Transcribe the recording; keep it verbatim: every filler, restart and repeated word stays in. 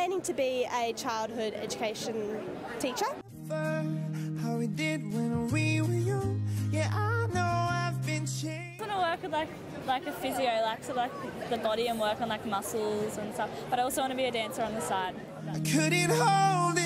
planning to be a childhood education teacher. How we did when we were young. Yeah, I know I've been changed. I want to work with like like a physio, like so like the body and work on like muscles and stuff. But I also want to be a dancer on the side. I couldn't hold it.